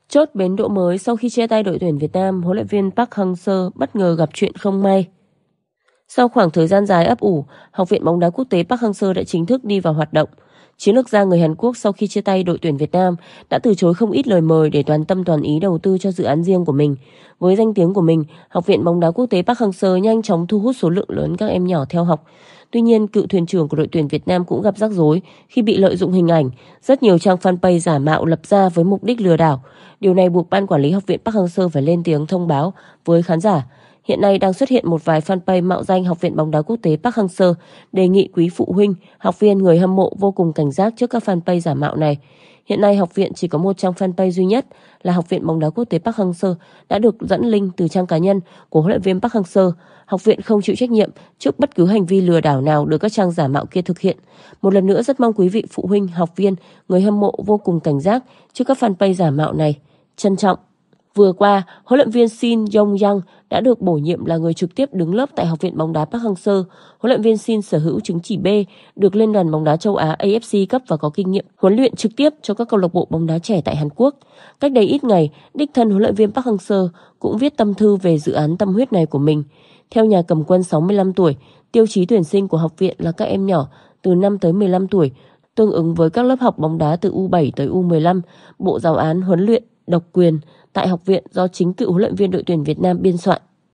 Chốt bến đỗ mới sau khi chia tay đội tuyển Việt Nam, huấn luyện viên Park Hang-seo bất ngờ gặp chuyện không may. Sau khoảng thời gian dài ấp ủ, Học viện bóng đá quốc tế Park Hang-seo đã chính thức đi vào hoạt động. Chiến lược gia người Hàn Quốc sau khi chia tay đội tuyển Việt Nam đã từ chối không ít lời mời để toàn tâm toàn ý đầu tư cho dự án riêng của mình. Với danh tiếng của mình, Học viện bóng đá quốc tế Park Hang-seo nhanh chóng thu hút số lượng lớn các em nhỏ theo học. Tuy nhiên, cựu thuyền trưởng của đội tuyển Việt Nam cũng gặp rắc rối khi bị lợi dụng hình ảnh. Rất nhiều trang fanpage giả mạo lập ra với mục đích lừa đảo. Điều này buộc ban quản lý Học viện Park Hang-seo phải lên tiếng thông báo với khán giả. Hiện nay đang xuất hiện một vài fanpage mạo danh Học viện bóng đá quốc tế Park Hang-seo, đề nghị quý phụ huynh, học viên, người hâm mộ vô cùng cảnh giác trước các fanpage giả mạo này. Hiện nay học viện chỉ có một trang fanpage duy nhất là Học viện bóng đá quốc tế Park Hang-seo đã được dẫn link từ trang cá nhân của huấn luyện viên Park Hang-seo. Học viện không chịu trách nhiệm trước bất cứ hành vi lừa đảo nào được các trang giả mạo kia thực hiện. Một lần nữa rất mong quý vị phụ huynh, học viên, người hâm mộ vô cùng cảnh giác trước các fanpage giả mạo này. Trân trọng. Vừa qua, huấn luyện viên Shin Yong-yang đã được bổ nhiệm là người trực tiếp đứng lớp tại Học viện bóng đá Park Hang-seo. Huấn luyện viên Shin sở hữu chứng chỉ B, được Liên đoàn bóng đá châu Á AFC cấp và có kinh nghiệm huấn luyện trực tiếp cho các câu lạc bộ bóng đá trẻ tại Hàn Quốc. Cách đây ít ngày, đích thân huấn luyện viên Park Hang-seo cũng viết tâm thư về dự án tâm huyết này của mình. Theo nhà cầm quân 65 tuổi, tiêu chí tuyển sinh của học viện là các em nhỏ từ 5 tới 15 tuổi, tương ứng với các lớp học bóng đá từ U7 tới U15, bộ giáo án huấn luyện độc quyền tại học viện do chính cựu huấn luyện viên đội tuyển Việt Nam biên soạn.